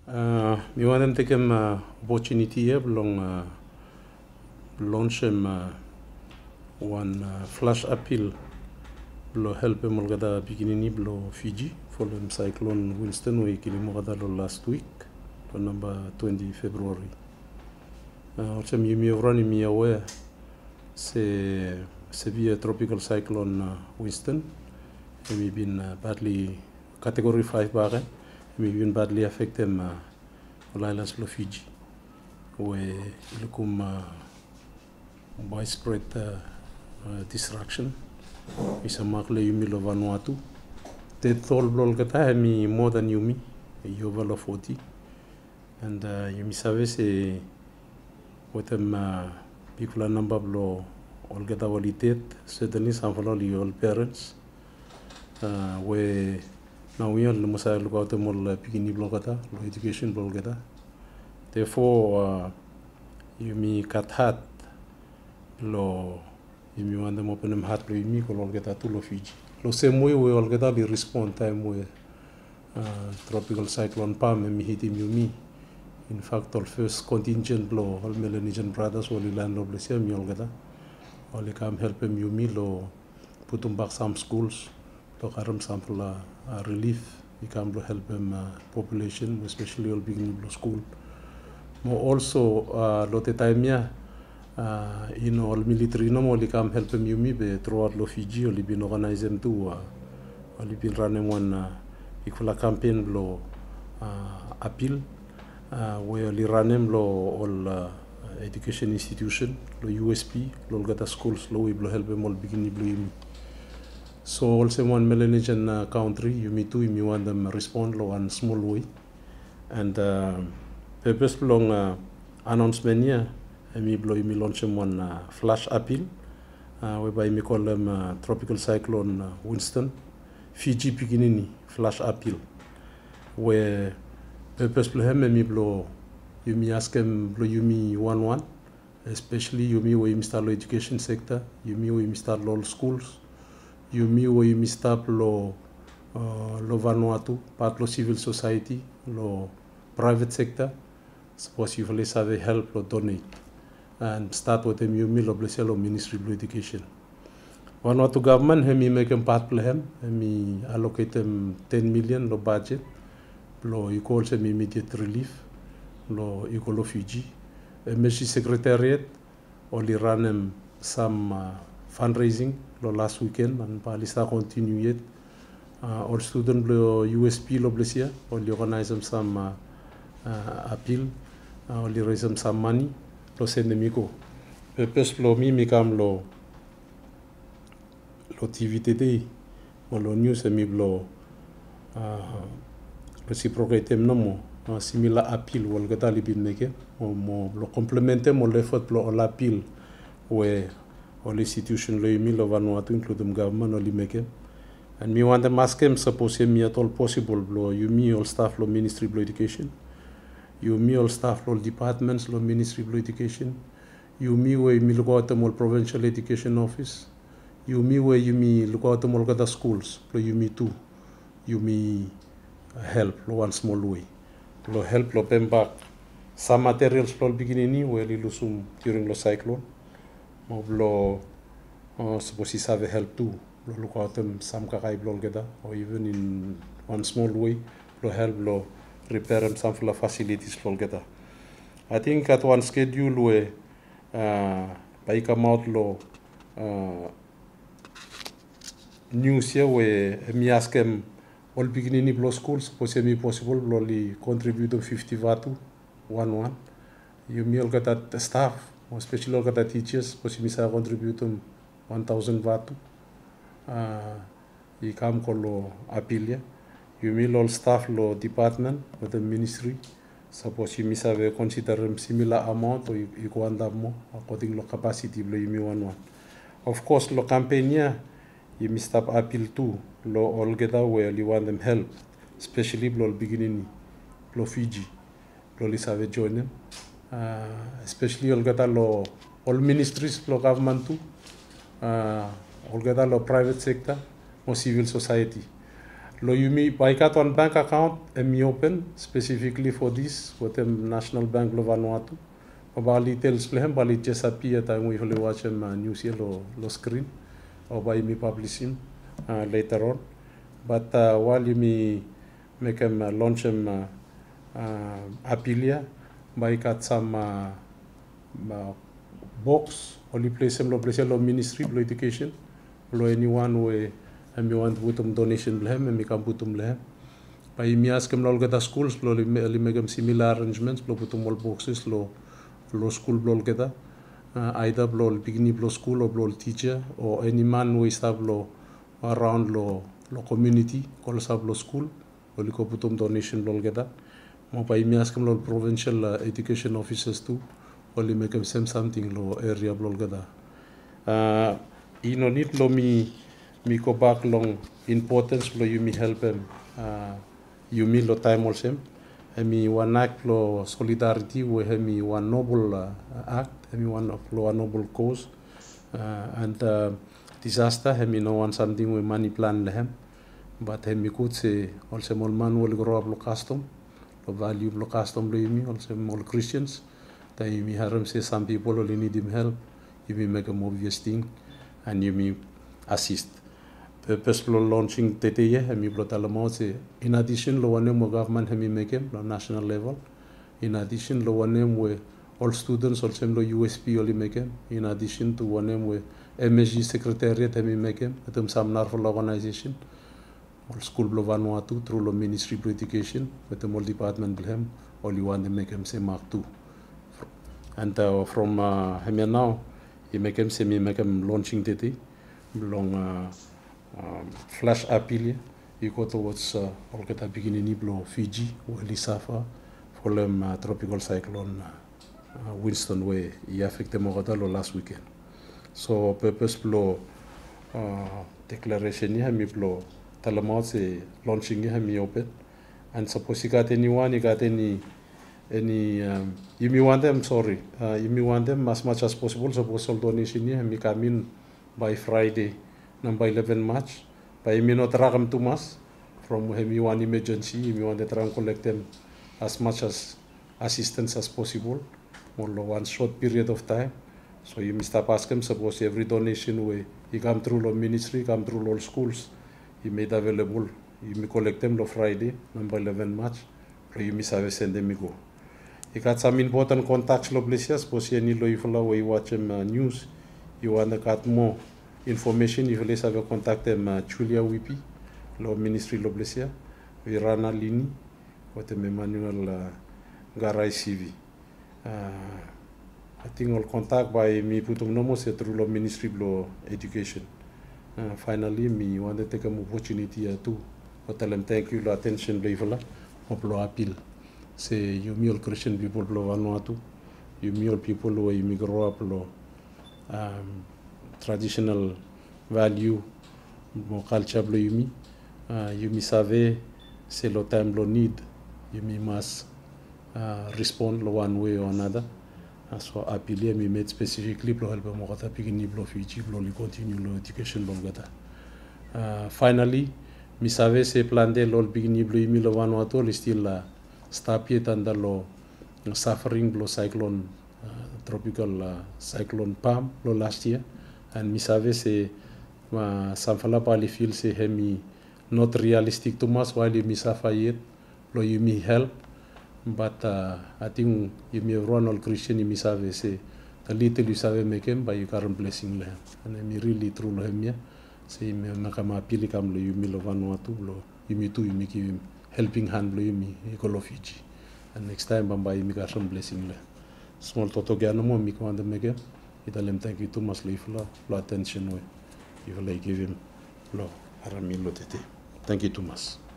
Mi want to take opportunity here belong launch one flash appeal below help him gada beginning below Fiji for them cyclone WINSTON we kilimo gada last week on number 20 February. Also mi already mi aware se severe tropical cyclone WINSTON. We've been badly category 5 barren. We've been badly affected on islands of Fiji, where ilkum widespread destruction. Is a makle yumi lo Vanuatu. Te tol blol kata mi more than yumi, over lo 40, and yumi savese with them people number blo all kata walitet certainly some follow all parents. Where now we are masa look out mol pikini blogata lo education blogata. Therefore yumi kathat lo yumi want them open them heart lo yumi ko logata to lo Fiji lo same way we all geta li respond time we tropical cyclone pam mi hit yumi. In fact all first contingent lo all Melanesian brothers all land lo bless mi all geta all come help him yumi lo put them back some schools. Lokaram sample relief, we can help them population, especially all beginning school. More also, lote time all military no more can help them yumi be throughout lo Fiji, only been organized them too, only been running one equal campaign lo appeal, where only run them lo all education institution, lo USP, lo gata schools, lo we help them all beginning blue yumi. So also one Melanesian country, you too, you want them respond lo one small way, and purpose belong announcement here. Me blow me launch one flash appeal, whereby me call them tropical cyclone WINSTON, Fiji Piginini flash appeal, where purpose blow me blow you me ask them blow you me 1-1, especially you me where you start lo education sector, you me where you start all schools. Yumi wo yumi start lo Vanuatu, part lo civil society, lo private sector. Suppose you will have help lo donate and start with them yumi lo bless lo Ministry of Education. Vanuatu government hemi make them part lo hemi allocate them 10 million lo budget lo equal some immediate relief lo equal lo Fiji. MSC Secretariat only run them some fundraising lo last weekend and palista continue yet. All student lo USP lo blessia only organize them some appeal, only raise them some money lo send them go. Purpose lo mi kam lo TV today lo news mi lo reciprocate them no more similar appeal wal gata li bin meke mo lo complementer mo l'effort lo appeal where all institutions lo yumi lo Vanuatu including government only make him. And me want them ask him suppose me at all possible lo yumi all staff lo Ministry of Education, yumi all staff lo departments lo Ministry of Education, yumi we me look out all provincial education office, yumi we yumi look out all gata schools lo yumi too, yumi help lo one small way lo help lo pem back some materials lo beginning we li lusum during lo cyclone. Lo suppose he have help too. Lo look out them some kakai blol geda or even in one small way. Lo help lo repair them some facilities blol geda. I think at one schedule where by come out lo news here where me ask them all beginning blow schools suppose me possible lo li contribute 50 Vanuatu 1-1. You me all get that staff. Especially all the teachers, because we contribute 1,000 Vanuatu. You come call appeal. You mean all staff lo department with the ministry. Suppose you miss have consider similar amount or you go under more according to capacity lo you me 1-1. Of course, lo campaign you miss stop appeal too. Lo all get where you want them help, especially lo beginning lo Fiji. Lo lis have join them. Especially all gata lo all ministries lo government too, all gata lo private sector or civil society Lo yumi by got one bank account emi open specifically for this with the National Bank lo Vanuatu. Bali tells plehem bali chesapi at we will watch news lo screen or by me publishing later on. But while you make him launch him apilia by got some box only place him lo ministry lo education lo anyone we and want butum donation blehem and can butum blehem by me ask him lo geta schools lo make him similar arrangements lo butum all boxes lo school blol geta either blol beginning blol school or blol teacher or any man we stab lo around lo community call sab lo school or liko butum donation blol geta mo by me ask him lo provincial education officers too only make him same something lo area blol geta ino need lo mi go back long importance lo you me help him you me lo time also hemi one act lo solidarity we hemi one noble act hemi one of lo noble cause and disaster hemi no one something we money plan lehem but hemi could say also more man will grow up lo custom lo value lo custom lo yumi also more Christians that yumi haram say some people only need him help yumi make a obvious thing and yumi assist purpose lo launching TTE hemi blo talamo se in addition lo one mo government hemi make him lo national level in addition lo one we all students also lo USP only make him in addition to one we MSG secretariat hemi make him atum samnar for organization all school blo Vanuatu through lo ministry of education with the all department blhem only one they make him say mark 2 and from hemi now he make him say me make him launching TTE belong flash apilia you go towards all get beginning blo Fiji or Lisafa for them tropical cyclone WINSTON way he affect them last weekend so purpose blo declaration ya mi blo talamot se launching ya mi open and suppose you got anyone you got any you may want them you may want them as much as possible suppose all donation ya mi come in by Friday number 11 March by me not ragam too much from him you want emergency you want to try and collect them as much as assistance as possible more one short period of time so you must ask him suppose every donation way you come through the ministry come through all schools you made available you may collect them on Friday number 11 March or you must have send them go you got some important contacts lo blessias suppose you need lo if you watch news you want to get more information if you have contact them Julia Wipi lo ministry lo blessia Virana Lini with Emmanuel Garay CV I think all contact by me putum nomo se through lo ministry lo education finally me want to take an opportunity to tell them thank you lo attention level of lo appeal say you me all Christian people lo Vanuatu you me all people who you grow up lo traditional value mon culture blo yumi savez c'est le time lo need yumi must respond lo one way or another so appeler me made specifically blo help mo kata pigini blo Fiji blo li continue lo education blo gata finally mi savez c'est plan de lo pigini blo yumi lo Vanuatu li still stapie tanda lo suffering blo cyclone tropical cyclone Pam lo last year and mi savez c'est samfala pali feel c'est hemi not realistic too much while you miss yet lo you me help but I think you me run all Christian you miss c'est the little you save make him by your current blessing le and me really true lo hemia c'est me makama pili kam lo you me lo Vanuatu lo you me too you me give him helping hand lo you me ko Fiji and next time bamba you me current blessing le small toto gano mo mi ko ande mege italem thank you too much lo attention we if I give him lo aramilo tete thank you too much.